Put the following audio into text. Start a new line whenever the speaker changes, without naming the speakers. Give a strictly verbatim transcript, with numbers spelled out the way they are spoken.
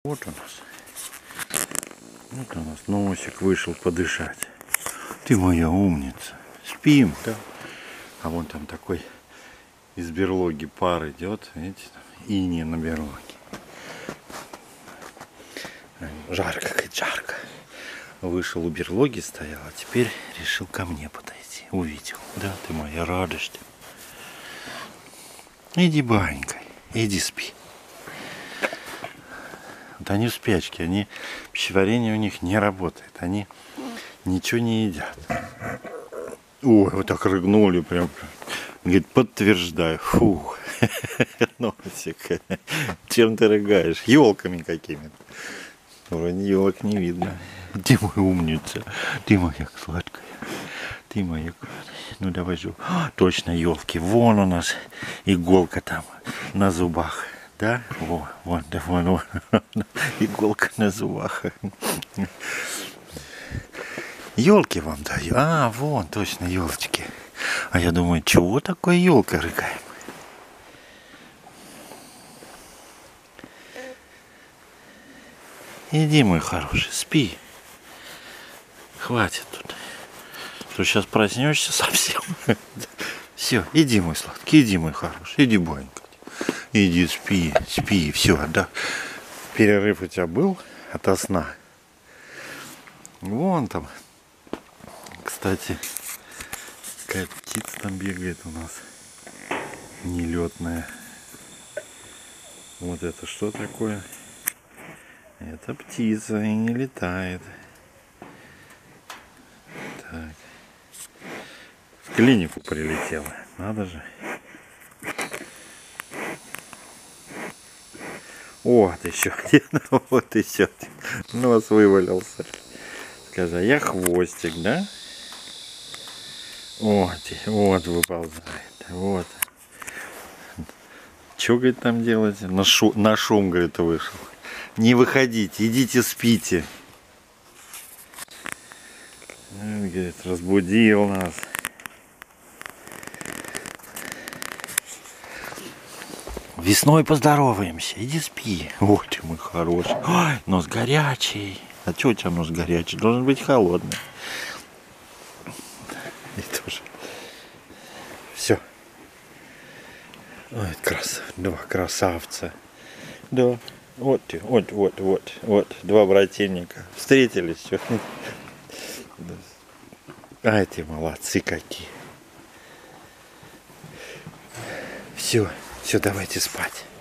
Вот у нас. Вот у нас носик вышел подышать. Ты моя умница. Спим, да? А вон там такой из берлоги пар идет. Видите, иней на берлоге. Жарко, как жарко. Вышел у берлоги, стоял, а теперь решил ко мне подойти. Увидел. Да, ты моя радость. Иди, банька, иди спи. Вот они в спячке, они, пищеварение у них не работает, они ничего не едят. Ой, вот так рыгнули прям. Говорит, подтверждаю. Фу, носик. Чем ты рыгаешь? Елками какими-то. Вроде елок не видно. Ты моя умница. Ты моя сладкая. Ты моя. Ну давай же. Точно елки. Вон у нас иголка там на зубах. Да? Во, вон, да, вон, вон. Иголка на зубах. Елки вам даю. А, вон, точно, елочки. А я думаю, чего такое елка рыгаем? Иди, мой хороший, спи. Хватит тут. Что сейчас проснешься совсем. Все, иди, мой сладкий, иди, мой хороший, иди, Бонька. Иди, спи, спи, все, да. Перерыв у тебя был ото сна. Вон там. Кстати, какая птица там бегает у нас. Нелетная. Вот это что такое? Это птица и не летает. Так. В клинику прилетела. Надо же. Вот еще один. Вот еще один. Нос вывалился. Скажи, а я хвостик, да? Вот, вот выползает. Вот. Что, говорит, там делать? На, шу на шум, говорит, вышел. Не выходите, идите спите. Говорит, разбудил нас. Весной поздороваемся, иди спи. Ой, ты мой хороший. Ой, нос горячий. А что у тебя нос горячий? Должен быть холодный. И тоже. Все. Ой, красав... Два красавца. Да. Вот, вот, вот, вот, вот. Два брательника. Встретились. Все. Ай, ты молодцы какие. Все, все, давайте спать.